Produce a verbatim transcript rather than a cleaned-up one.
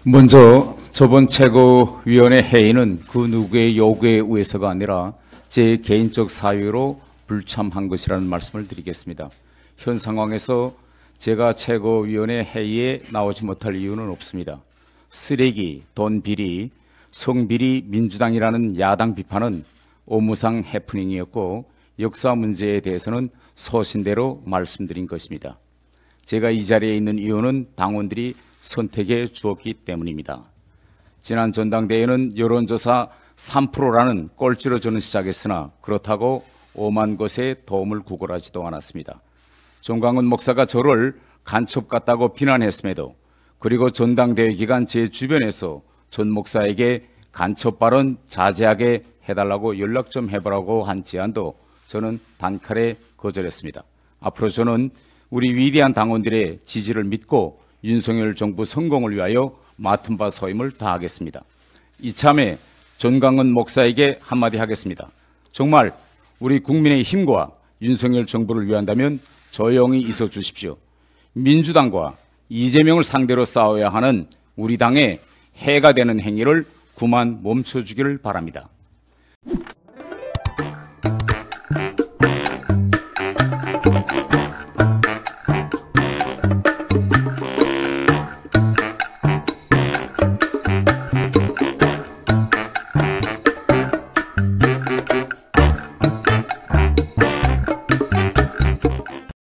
먼저 저번 최고위원회 회의는 그 누구의 요구에 의해서가 아니라 제 개인적 사유로 불참한 것이라는 말씀을 드리겠습니다. 현 상황에서 제가 최고위원회 회의에 나오지 못할 이유는 없습니다. 쓰레기, 돈 비리, 성비리 민주당이라는 야당 비판은 오무상 해프닝이었고 역사 문제에 대해서는 소신대로 말씀드린 것입니다. 제가 이 자리에 있는 이유는 당원들이 선택해 주었기 때문입니다. 지난 전당대회는 여론조사 삼 퍼센트라는 꼴찌로 저는 시작했으나 그렇다고 오만 것에 도움을 구걸하지도 않았습니다. 정광훈 목사가 저를 간첩 같다고 비난했음에도 그리고 전당대회 기간 제 주변에서 전 목사에게 간첩 발언 자제하게 해달라고 연락 좀 해보라고 한 제안도 저는 단칼에 거절했습니다. 앞으로 저는 우리 위대한 당원들의 지지를 믿고 윤석열 정부 성공을 위하여 맡은 바 소임을 다하겠습니다. 이참에 전광훈 목사에게 한마디 하겠습니다. 정말 우리 국민의 힘과 윤석열 정부를 위한다면 조용히 있어 주십시오. 민주당과 이재명을 상대로 싸워야 하는 우리 당의 해가 되는 행위를 그만 멈춰주기를 바랍니다.